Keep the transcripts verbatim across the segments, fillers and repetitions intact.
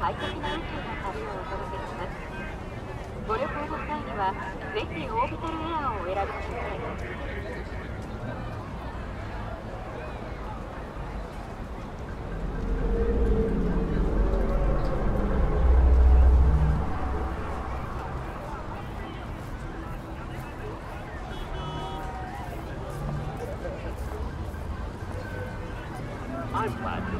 快適な宇宙の旅をお届けします。ご旅行の際にはぜひオービタルエアーをお選びください。I'm glad to.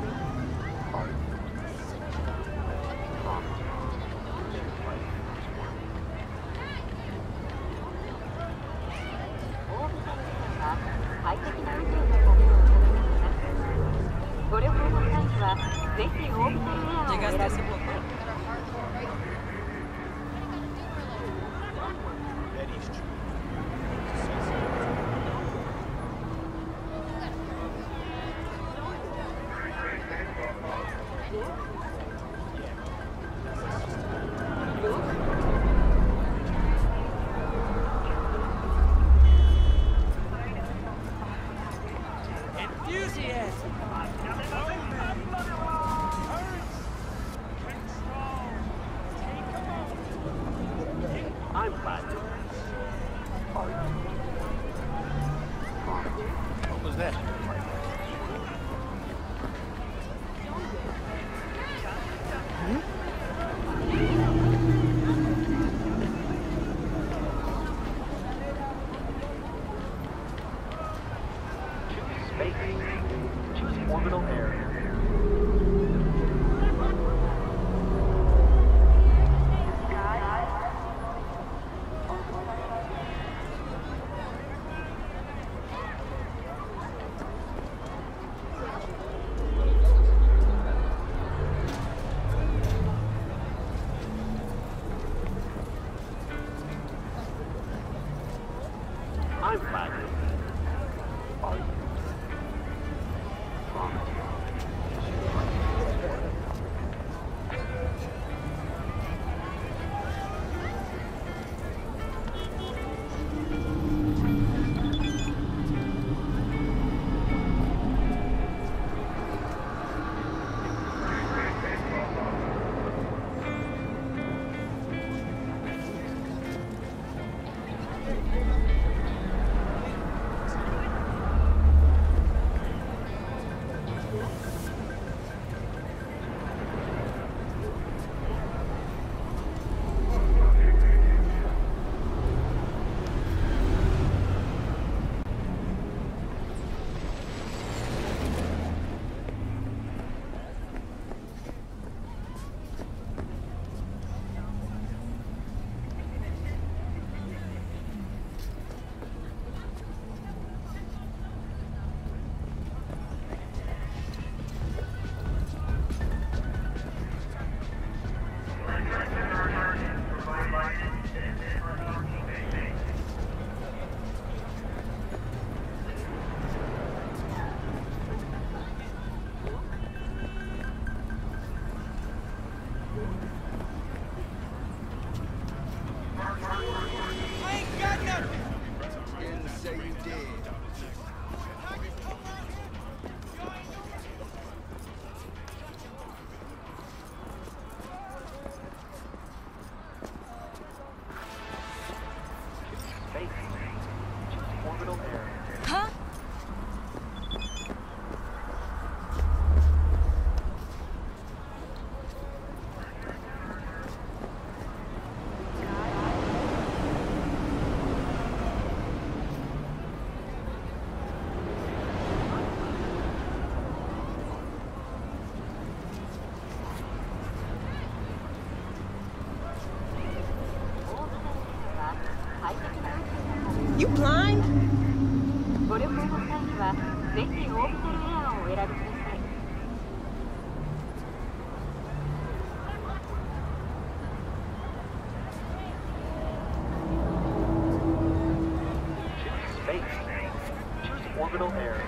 Llegaste hace poco. I'm glad to. What was that? Choose space. Choose orbital area. I'm glad to. Huh? You blind? ご旅行の際にはぜひオービタルエアーをお選びください。Choose space. Choose orbital area.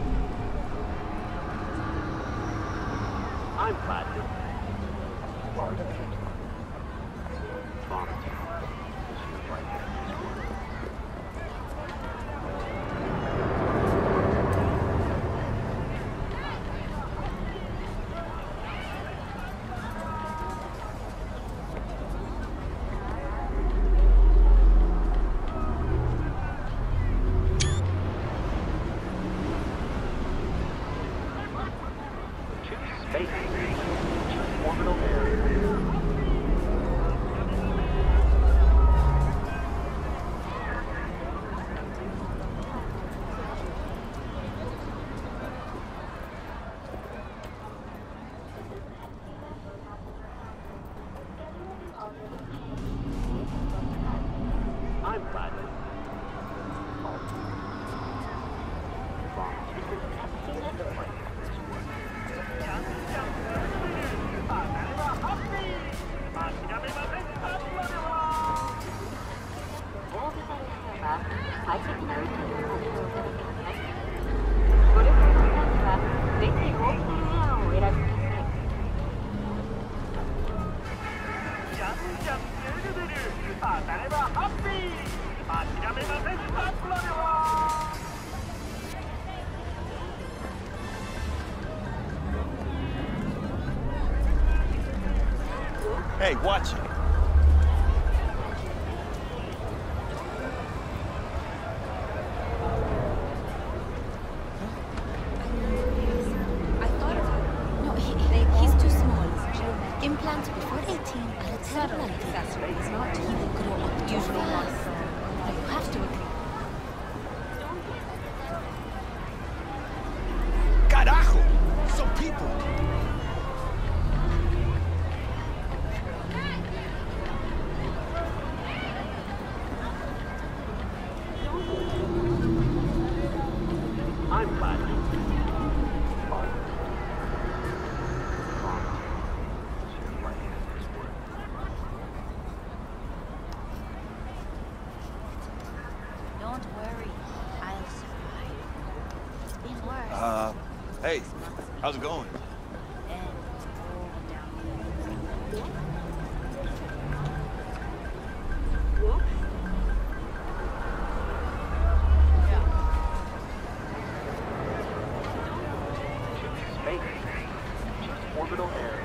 I'm glad to. Hey, watch it. I thought of it. No, he, they, he's too small. Implants before eighteen are a terrible accessory. He's not. He will grow up usually not. You have to agree. Carajo! Some people! Don't worry. I'll survive. It's been worse. Uh, hey, how's it going? Orbital area.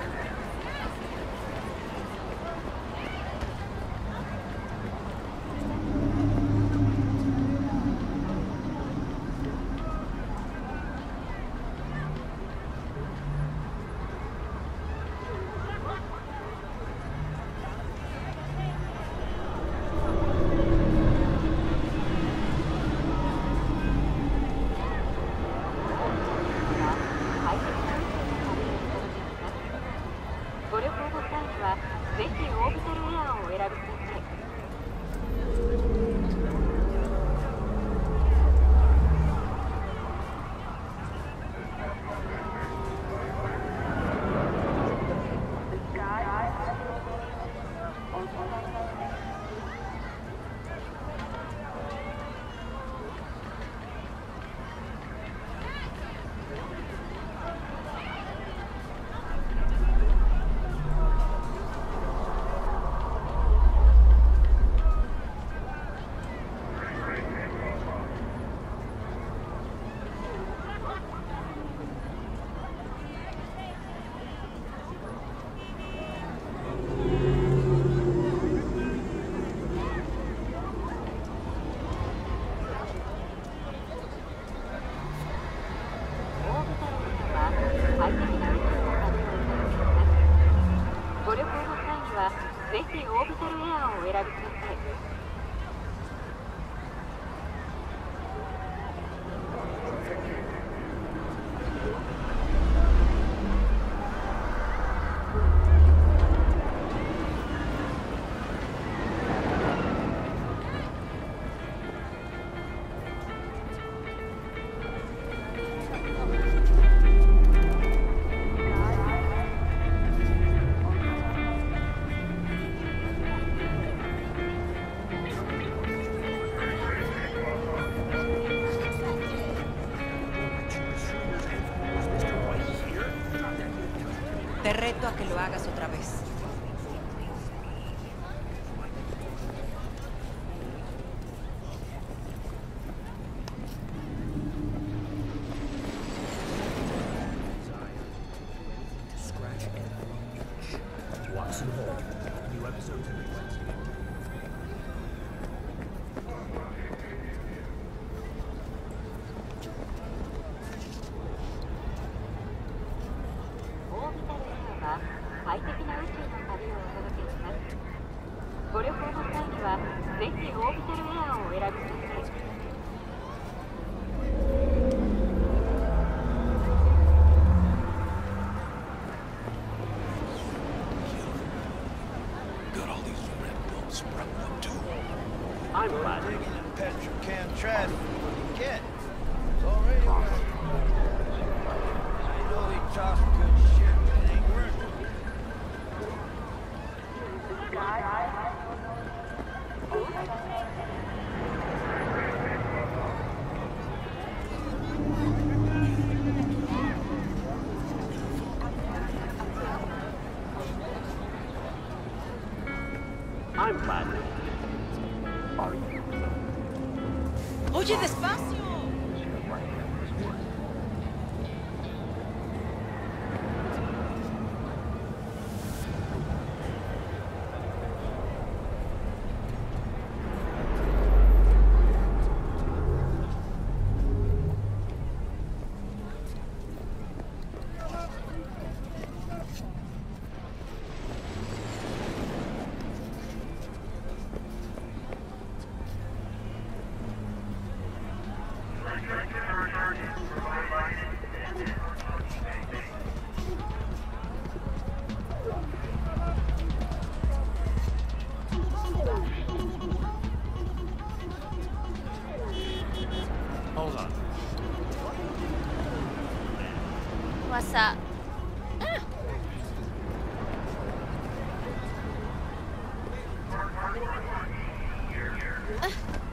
Te reto a que lo hagas otra vez. trash what you get. It's already right. You know they talk good shit, but it ain't worth it. I'm glad. Are you? Oye, despacio. Hold on. What's up? Ah. Ah.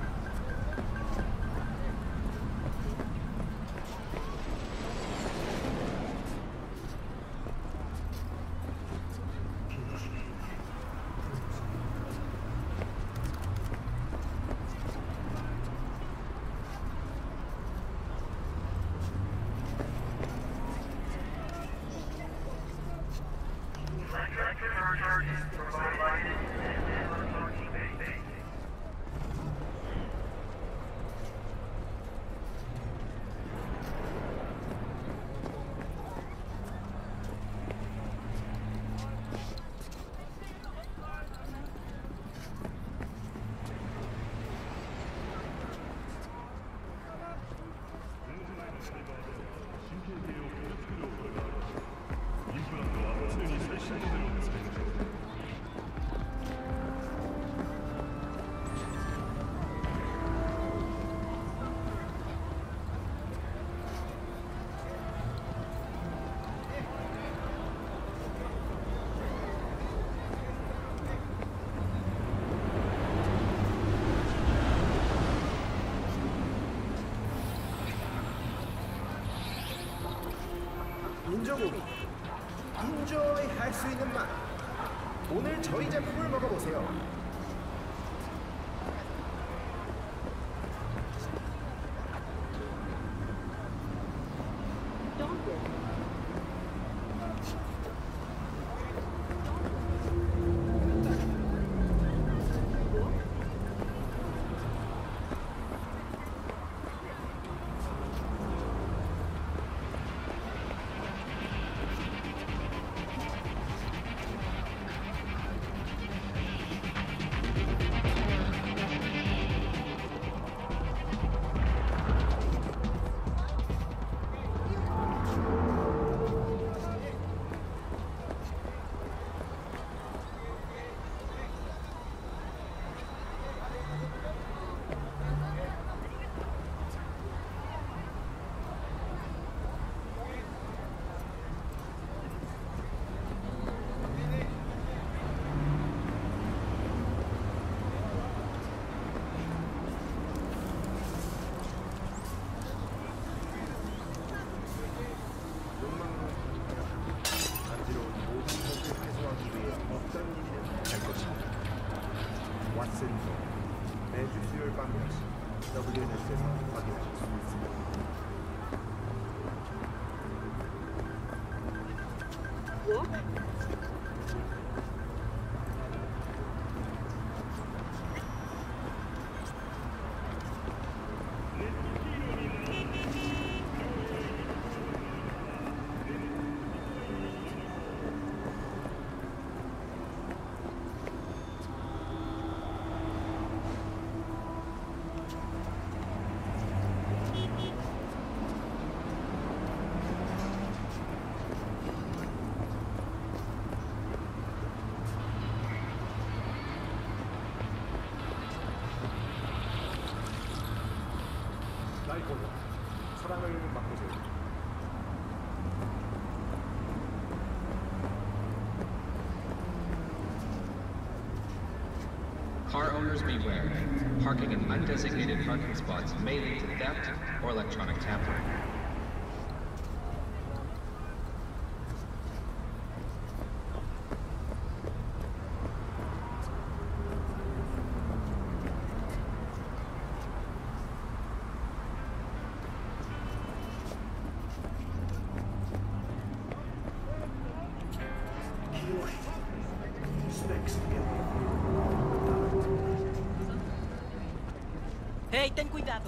인조고기, 인조이 할 수 있는 맛. 오늘 저희 제품을 먹어보세요. 왓슨도 매주 수요일 밤 열 시 더블유엔에스에서 확인하실 수 있습니다. 오늘 사랑을 맛보세요. Car owners beware. Parking in undesignated parking spots may lead to theft or electronic tampering. ¡Hey, ten cuidado!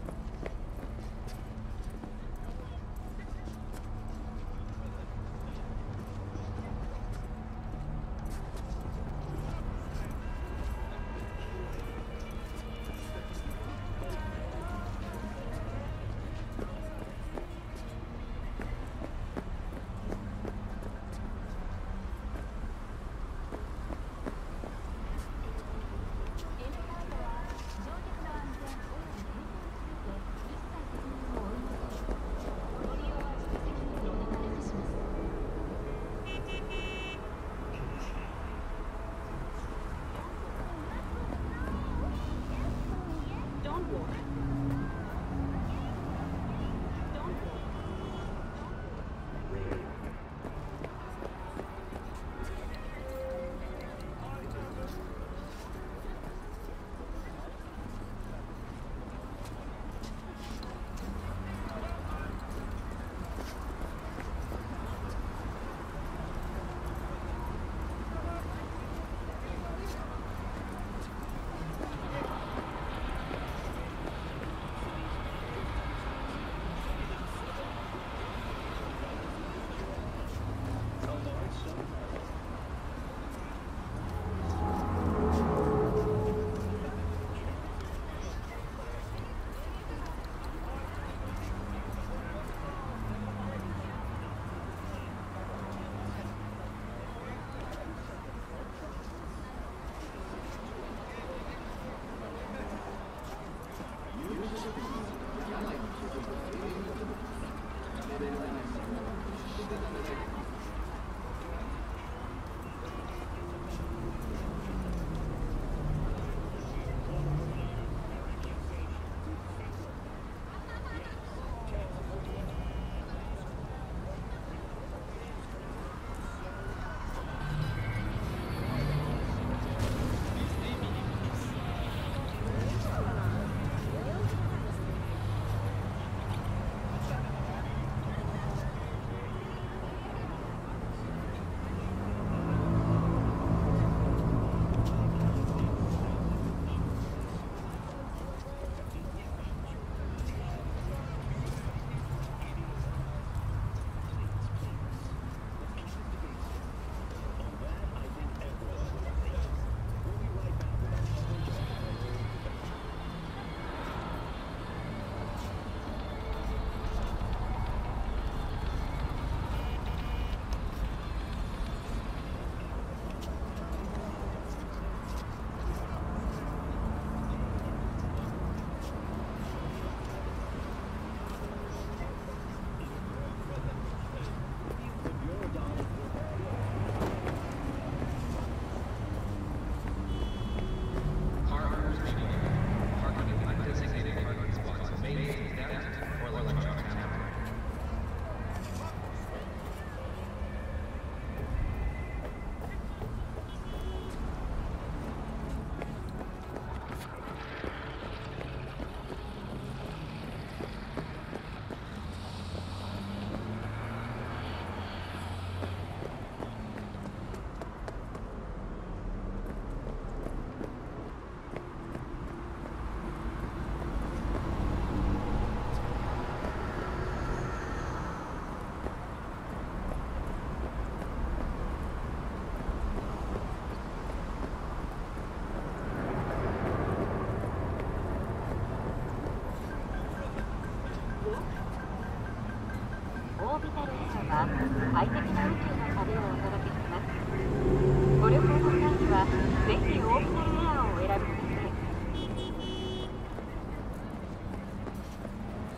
は快適な宇宙の旅をお届けします。ご旅行の際にはぜひオービタルエアーをお選びください。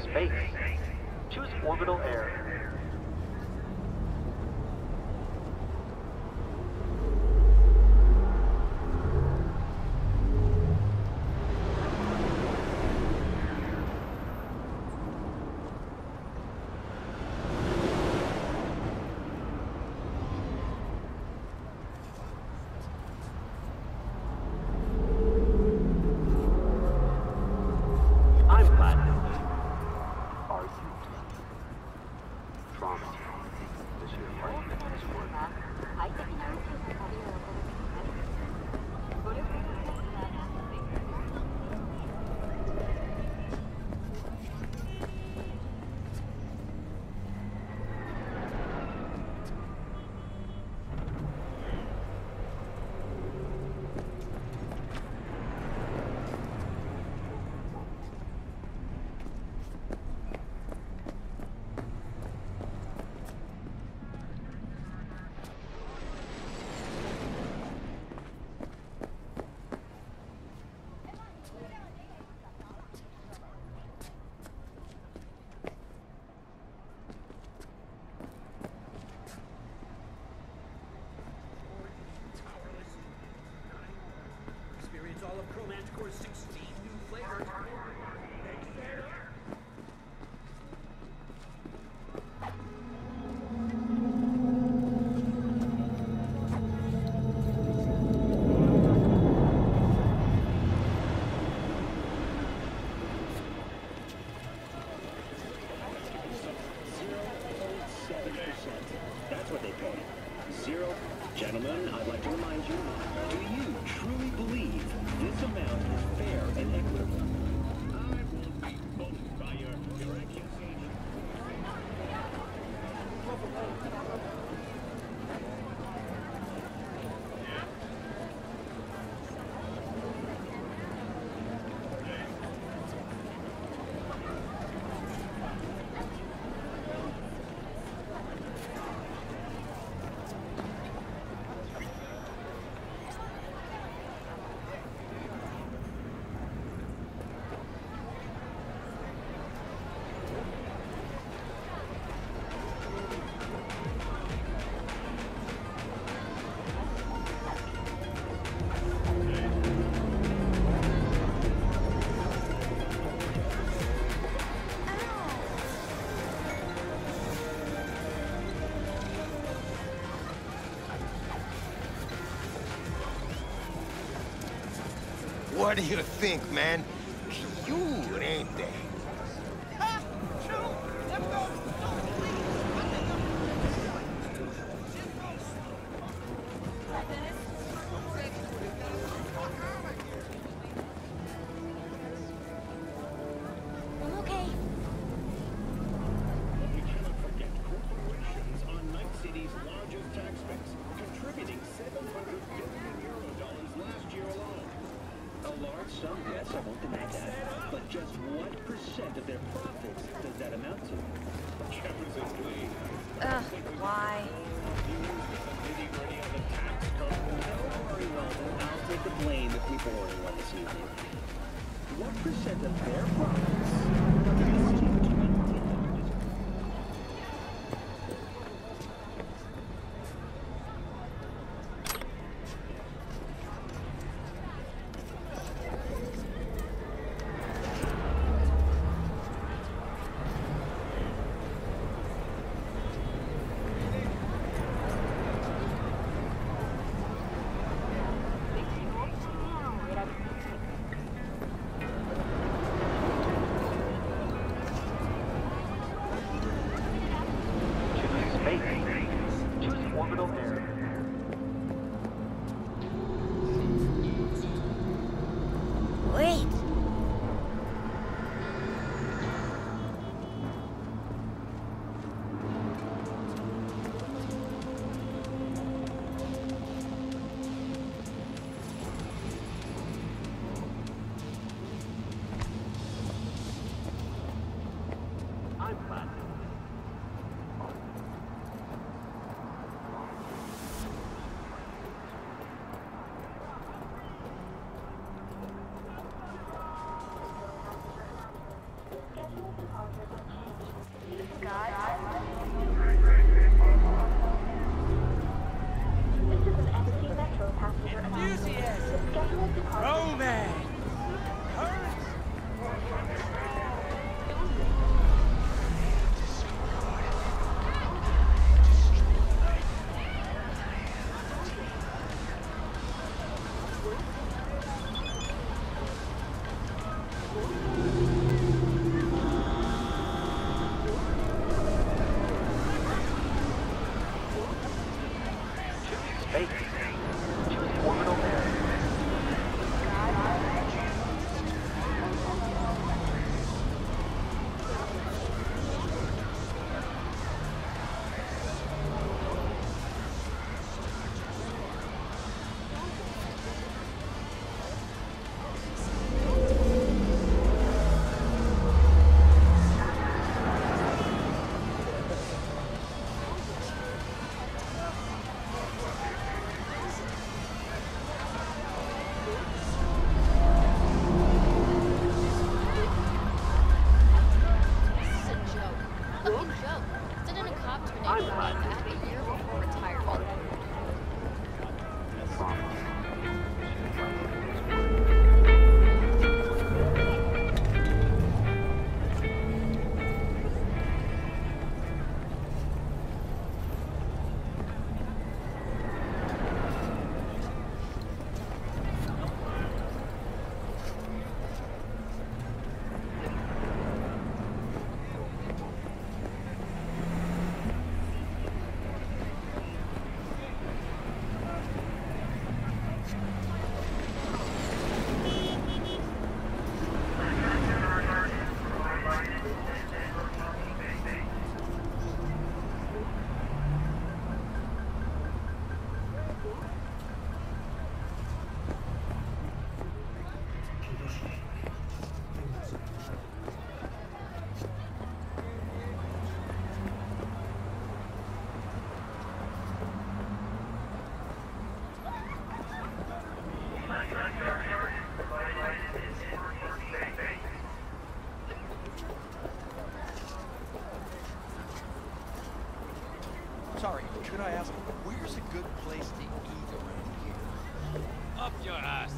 space. Choose orbital air. All of Chromanticore's sixteen new flavors. That's what they pay. Zero. Gentlemen, I'd like to remind you, do you truly believe this amount is fair and equitable? I won't be bumped by your, your accusation. What do you think, man? Cute, ain't they? I'm okay. We cannot forget corporations on Night City's largest tax base, contributing seven hundred billion euro dollars last year alone. A large sum, yes, I won't deny that. But just what percent of their profits does that amount to? Ugh, why? Don't worry, Weldon. I'll take the blame if we bore anyone this evening. What percent of their profits do you see to Choose orbital air. Wait. I'm glad. Romance! Space. Choose orbital air. Sorry, could I ask, where's a good place to eat around here? Up your ass!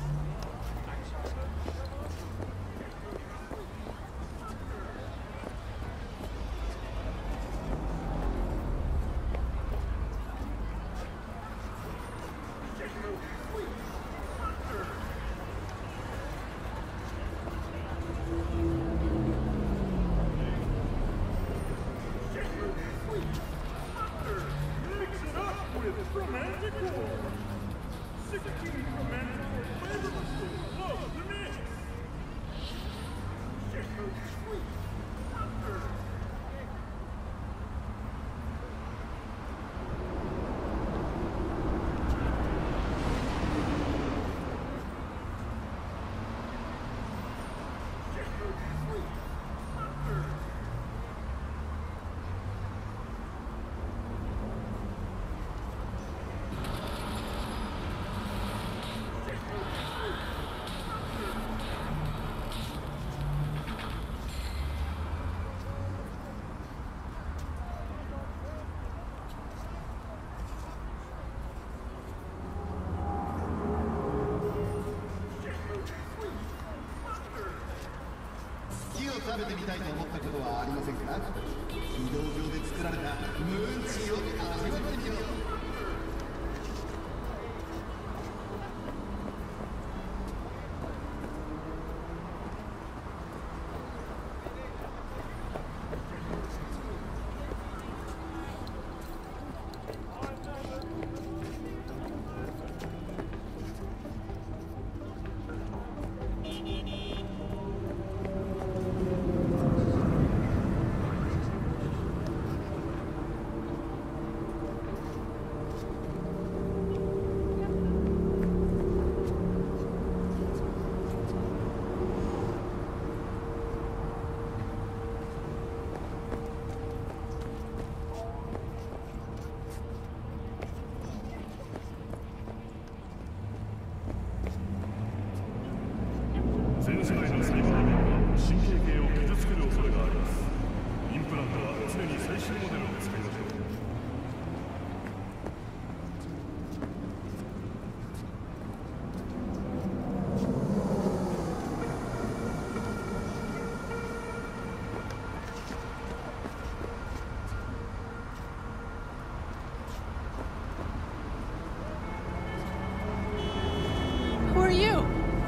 Who are you?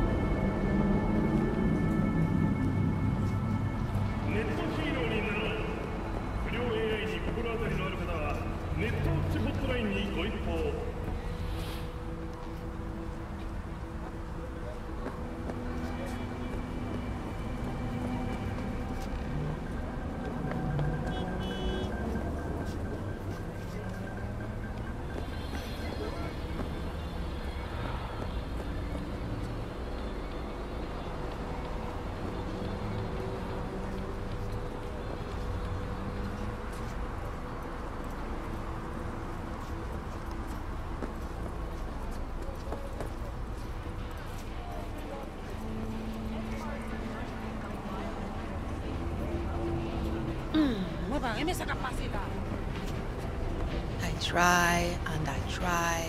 ネットヒーローになろう。不良 エーアイ に心当たりのある方はネットウォッチホットラインにご一報。 I try and I try.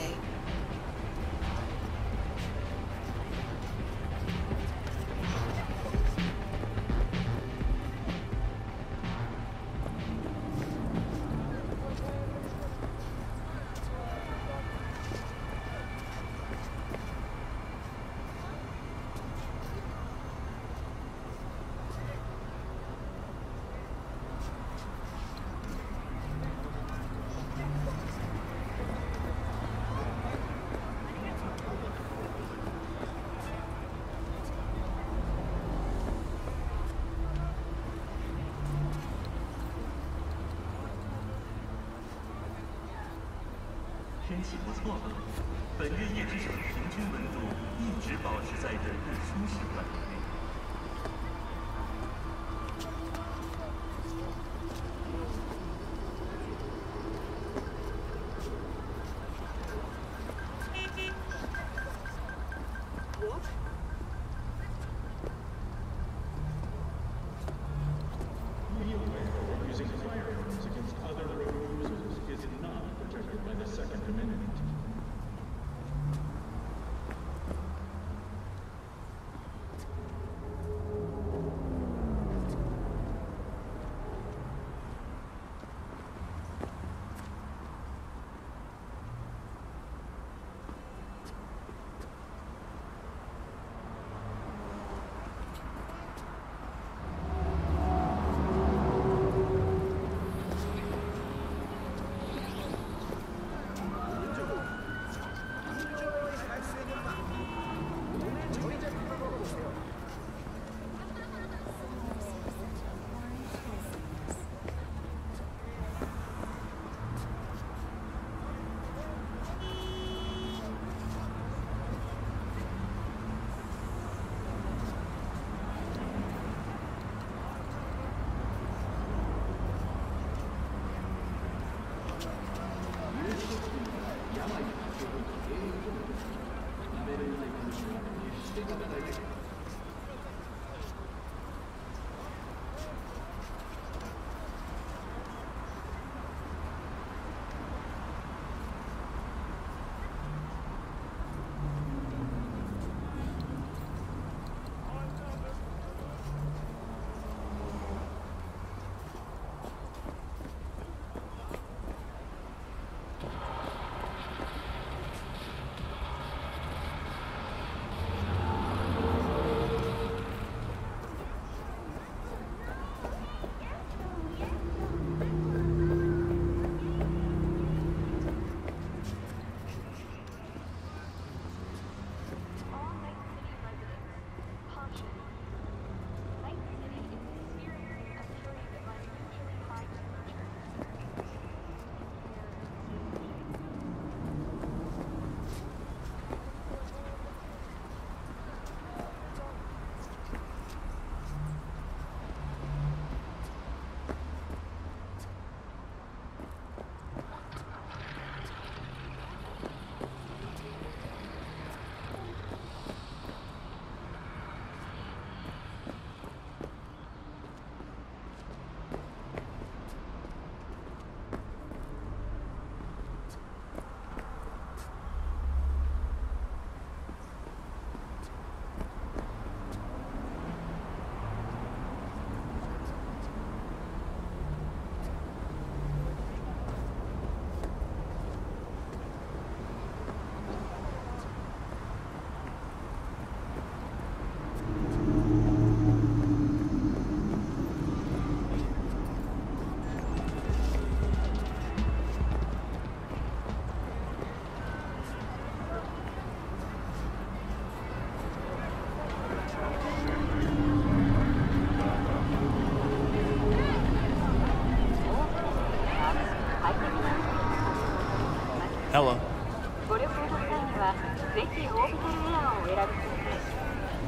Hello. ご旅行の際にはぜひオービタルエアーをお選びください。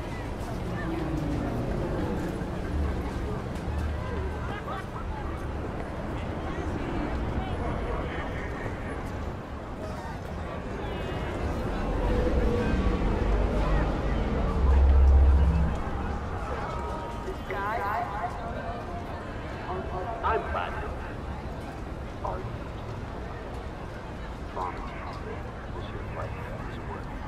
I'm Platinum. Are you? Promise. Does your life is worth it?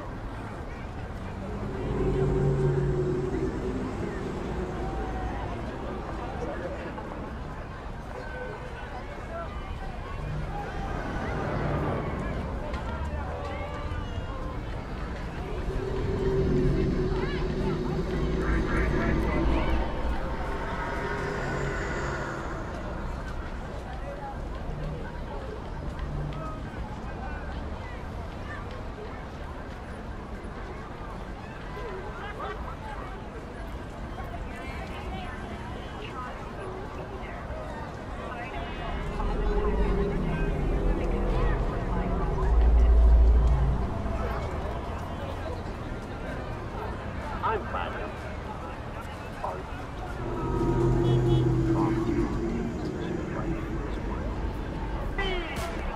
I'm Platinum. Are you? Promise. Does your life is worth it?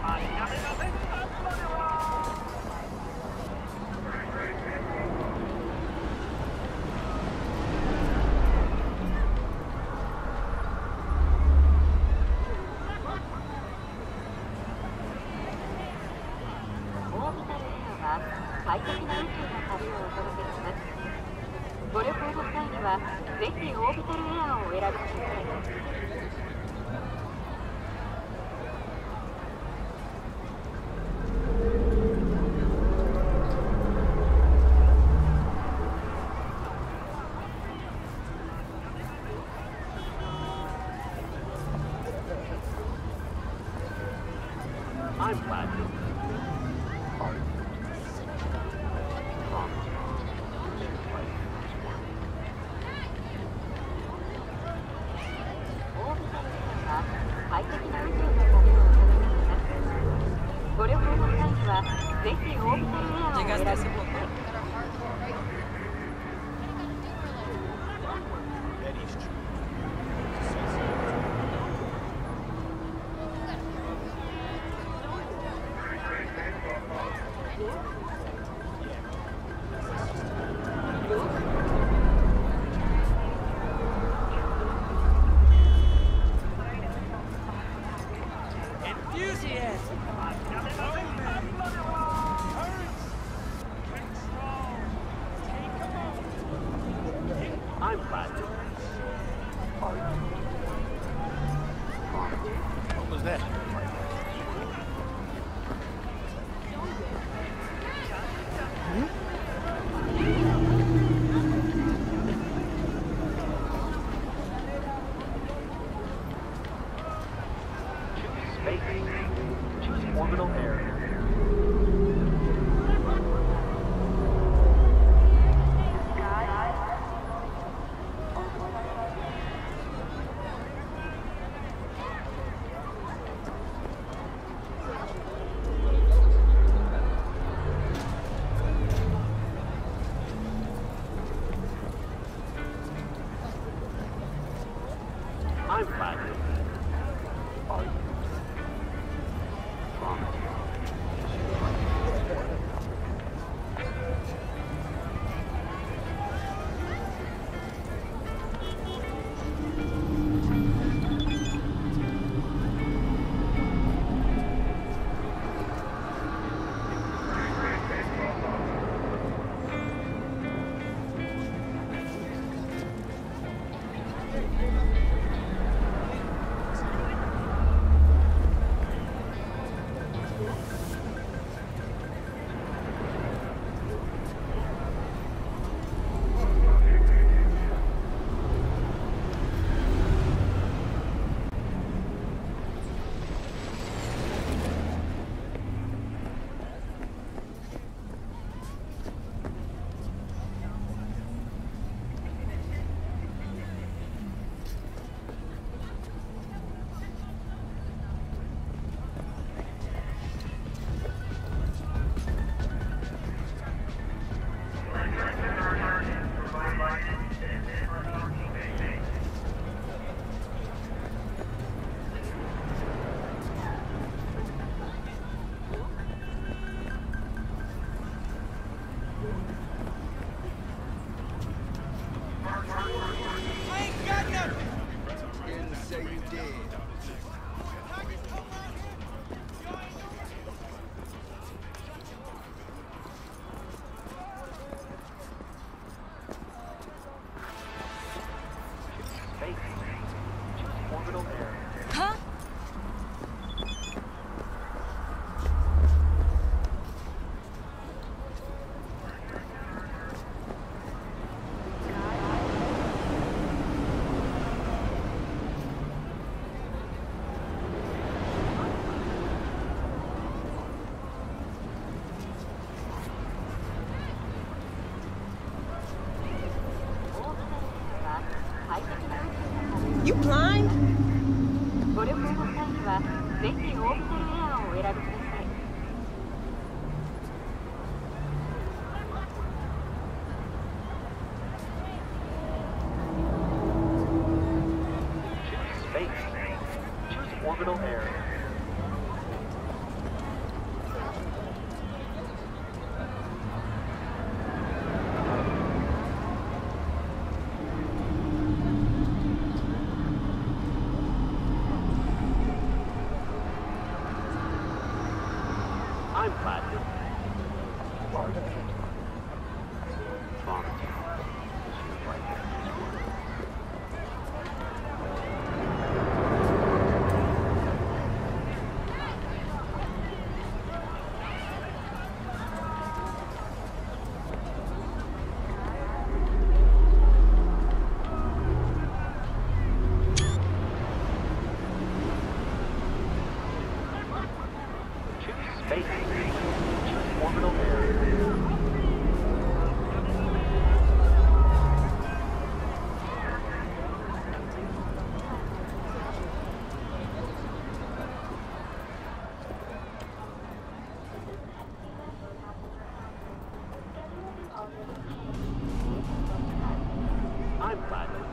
Orbital Air は快適な宇宙の旅をお届けします。ご旅行の際にはぜひオービタルエアーをお選びください。 I'm Platinum. Are you? Promise. Does your life is worth it? オービタルエアは快適な宇宙の旅をお届けします。ご旅行の際にはぜひオービタルエアーをお選びください。 Betty's true. Enthusiasm! I'm Platinum. Are you? Promise. What was that? Choose space. Choose orbital air. You blind? ご旅行の際にはぜひオービタルエアーをお選びください。 Orbital air. I'm Platinum. Large. Vomit. This is your right hand. I'm Platinum.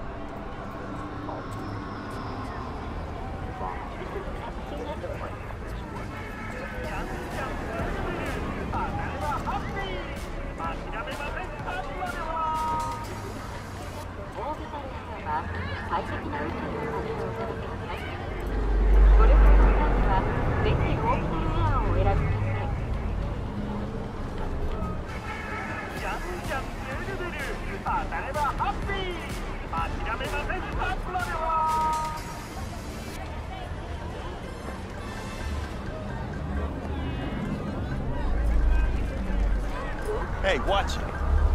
Hey, watch it.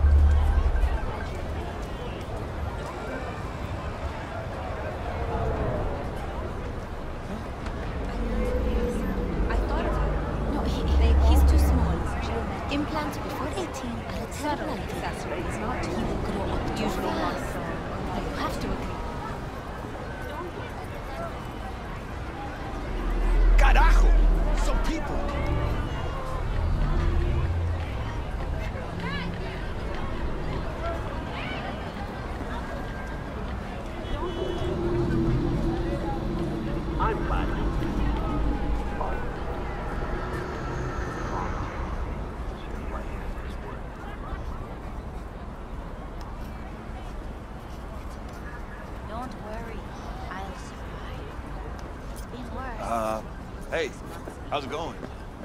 I thought of it. No, he, they, he's too small. Implants before eighteen are a terrible accessory. He's not. He will grow up usually not. So you have to agree. Carajo! Some people! I'm Platinum. Don't worry. I'll survive. It's been worse. Uh, hey, how's it going?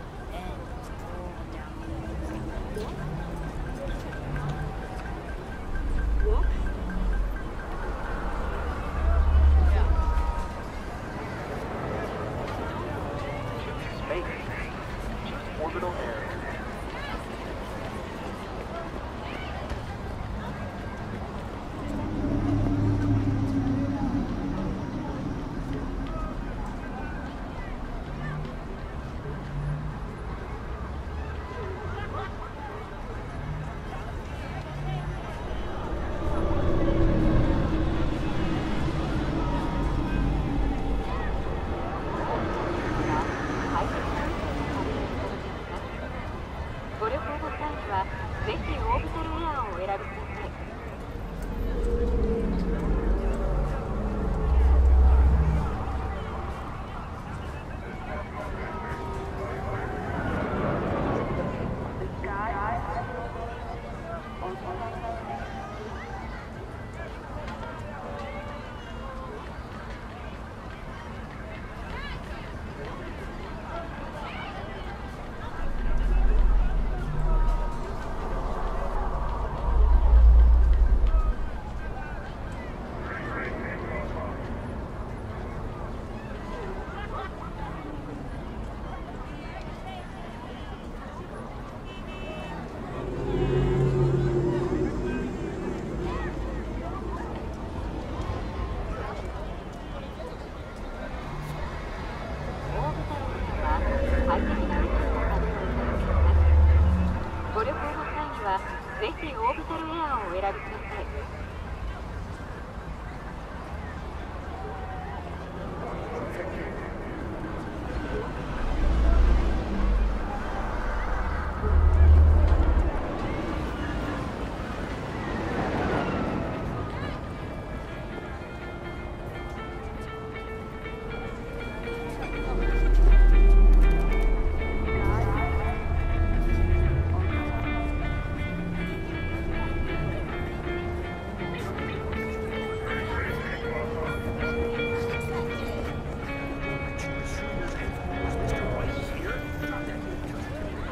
Orbital air.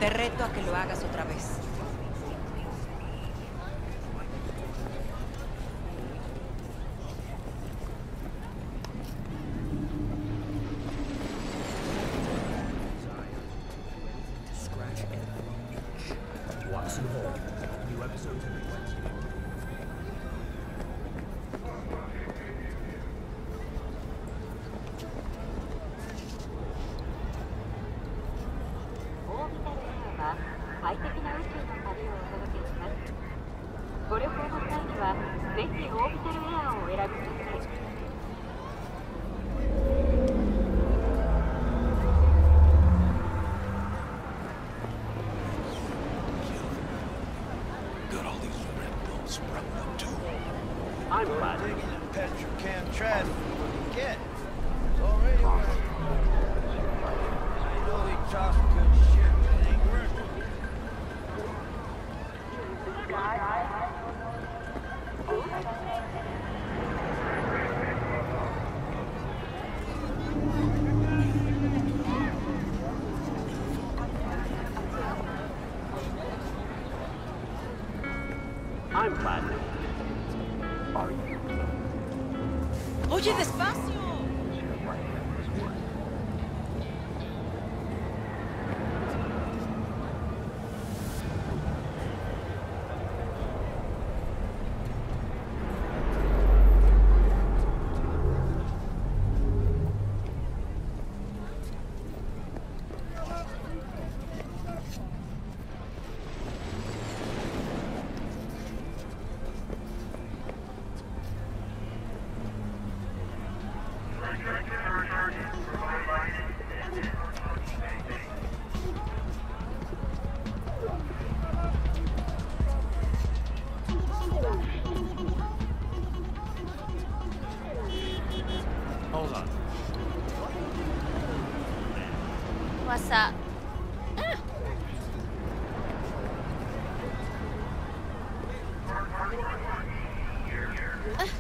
Te reto a que lo hagas otra vez. I'm glad. Digging in petrochem trash for get. It's already working. I know they toss good shit, but it ain't working. I'm glad. Oye, despacio. Hold on. What's up? Ah. Ah.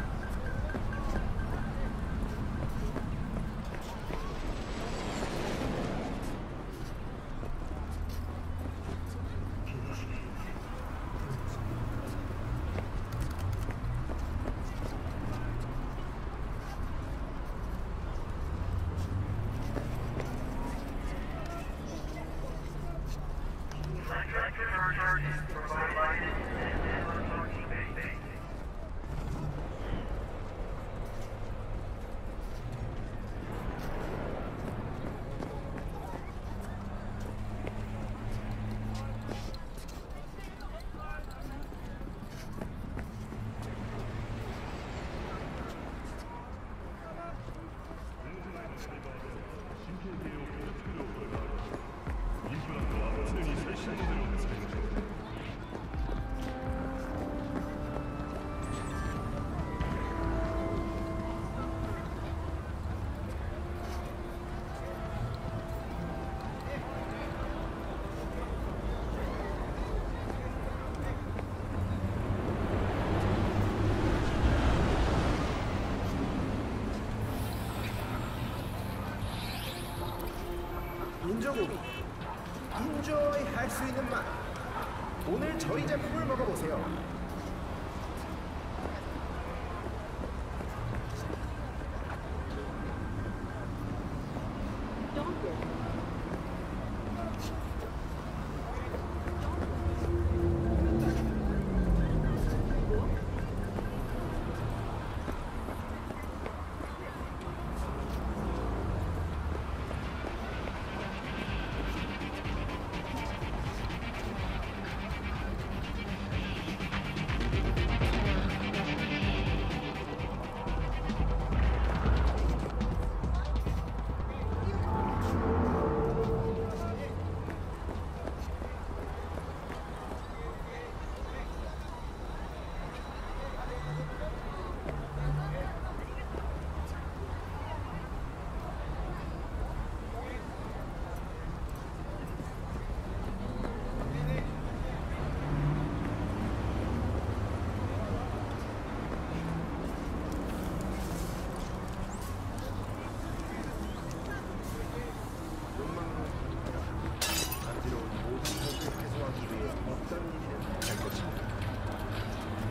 인조고기, 인조이 할 수 있는 맛. 오늘 저희 제품을 먹어보세요.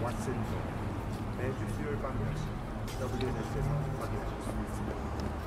왓슨도 매주 수요일 밤 열 시 더블유엔에스에서 확인하실 수 있습니다.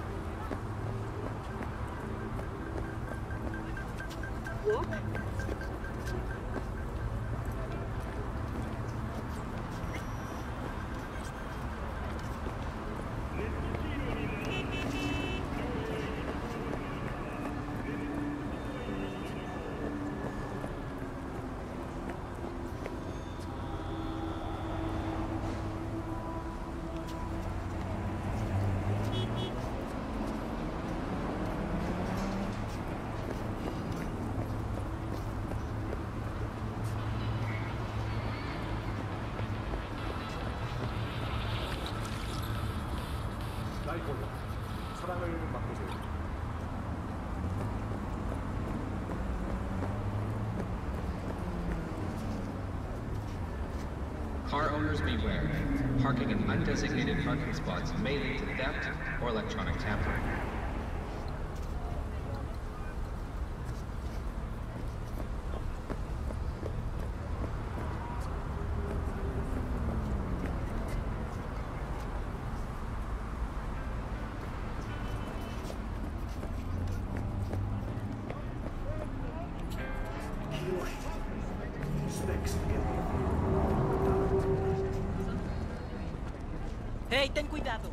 날 골라 사랑을 바꾸세요. Car owners beware. Parking in undesignated parking spots may lead to theft or electronic tampering. ¡Hey, ten cuidado!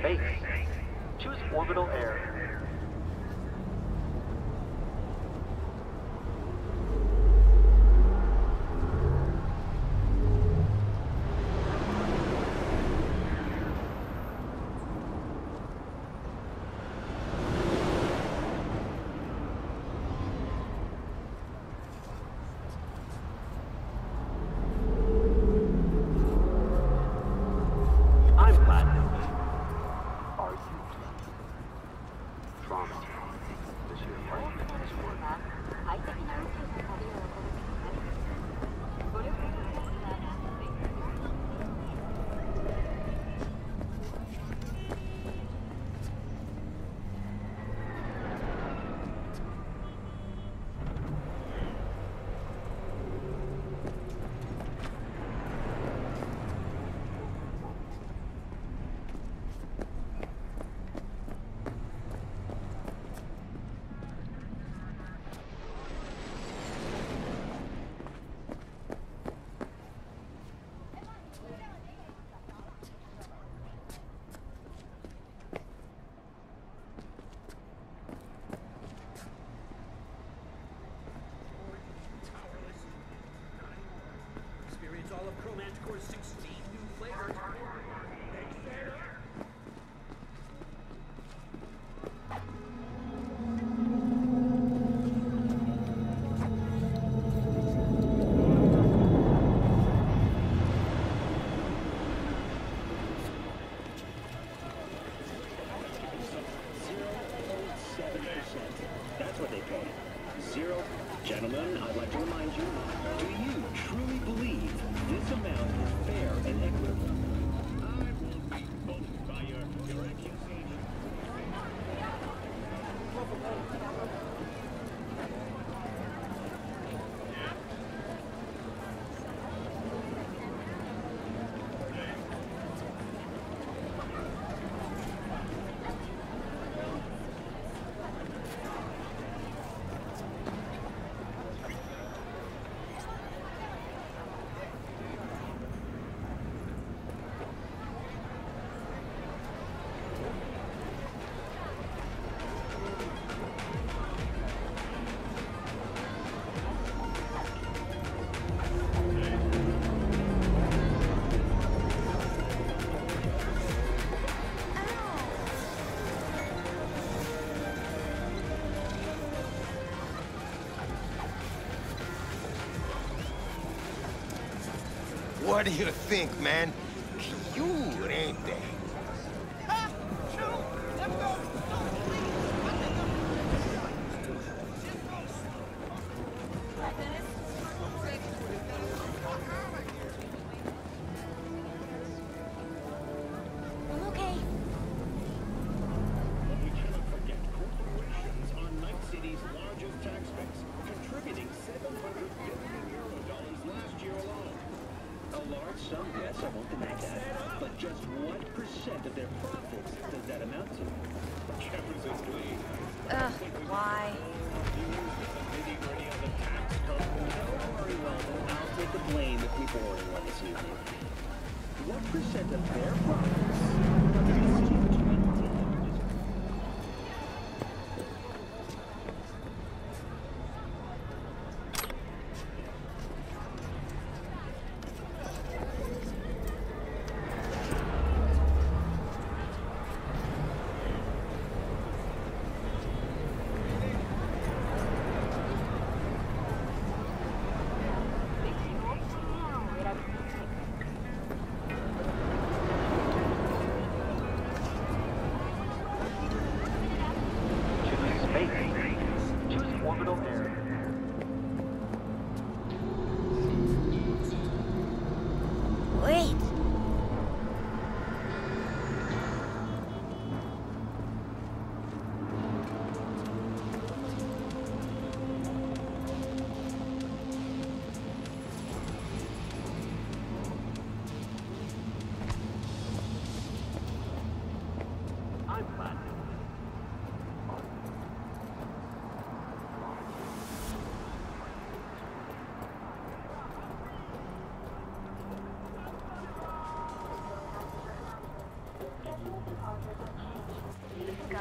space. Choose orbital air. All of Chromanticore's sixteen new flavors. That's what they pay. Zero. Gentlemen, I'd like to remind you, do you truly believe this amount is fair and equitable? I won't be bullied by your, your accusation. What do you think, man? Cute, ain't they? I'm okay. We cannot forget corporations are Night City's largest tax base, contributing seven hundred billion euro dollars last year alone. A large sum, yes, I won't deny that. But just what percent of their profits does that amount to? Ugh, why? Very well, then I'll take the blame if we bore anyone this evening. What percent of their profits does the city maintain?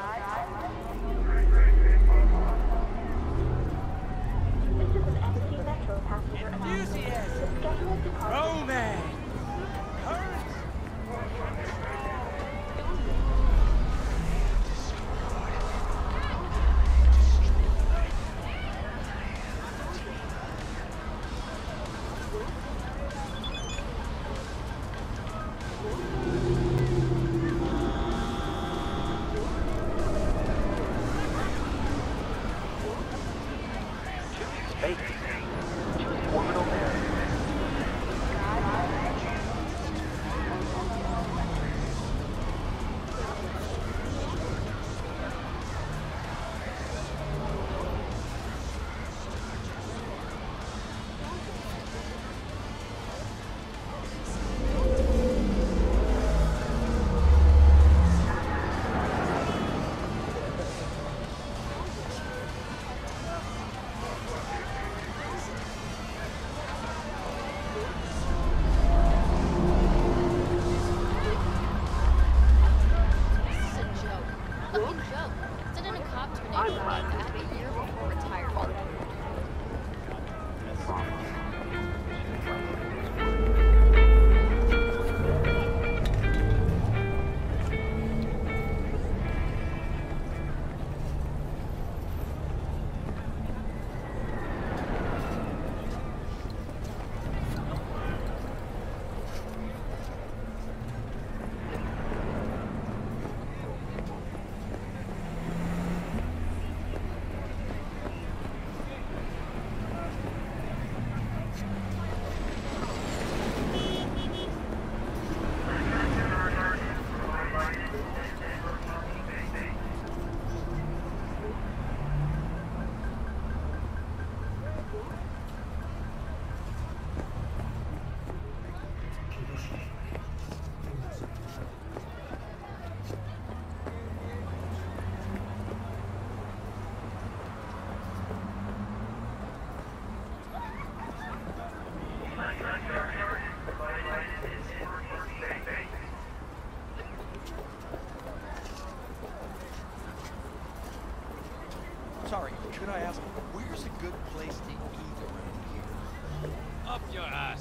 Romance! Space. Choose orbital air. Sorry, could I ask, where's a good place to eat around here? Up your ass!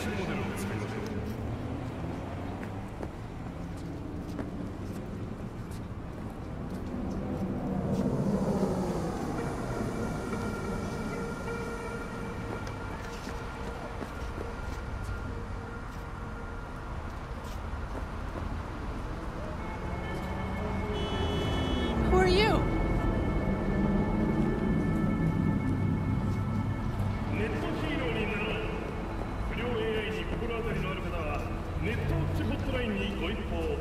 新モデルを使いましょう。 Who are you? ネットヒーローになろう。不良 エーアイ に心当たりのある方はネットウォッチホットラインにご一報。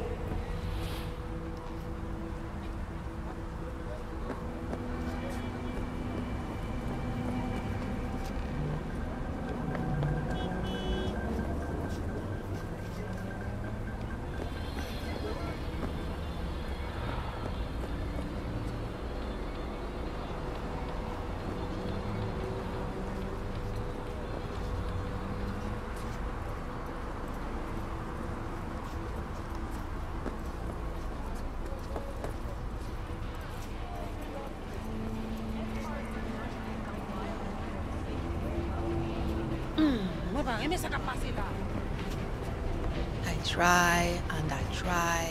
En esa capacidad. I try and I try.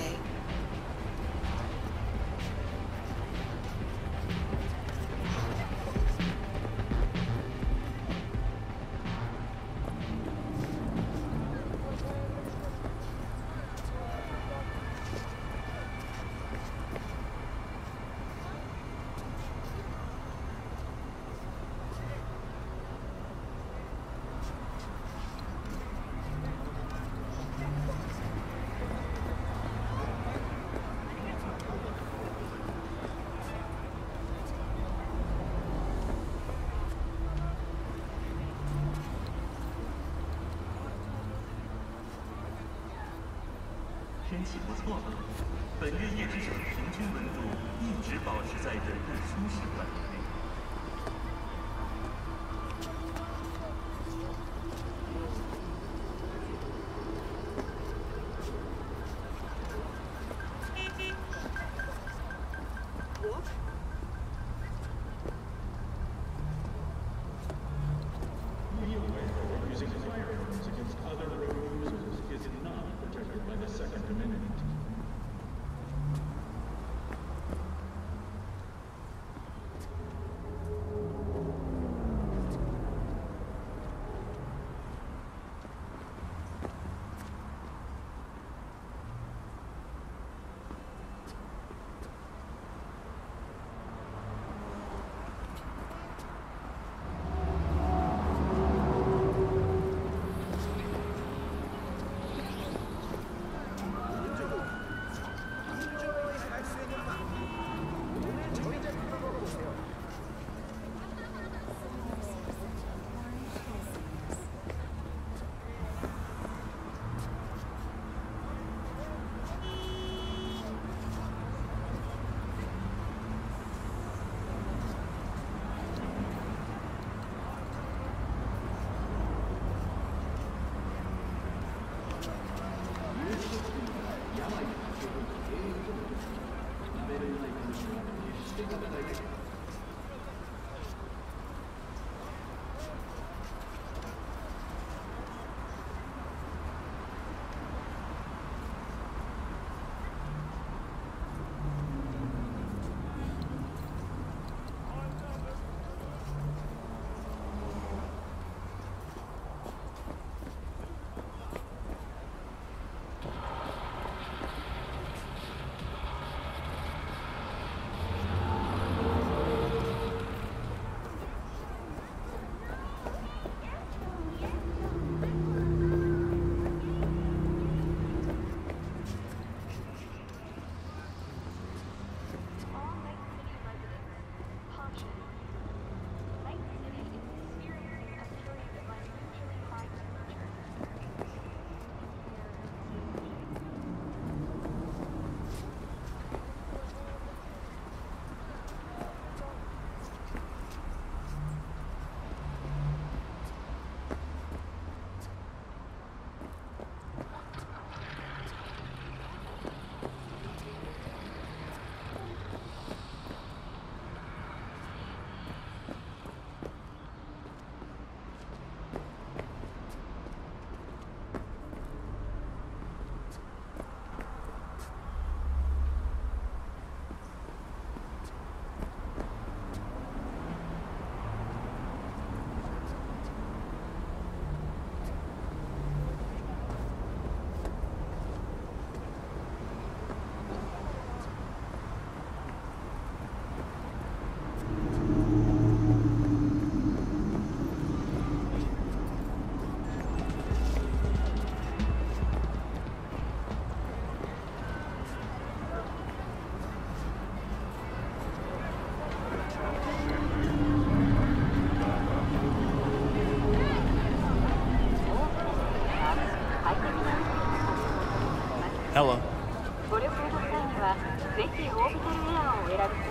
Hello. ご旅行の際にはぜひオービタルエアーをお選びください。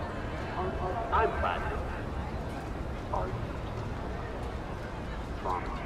I'm glad. Are you? From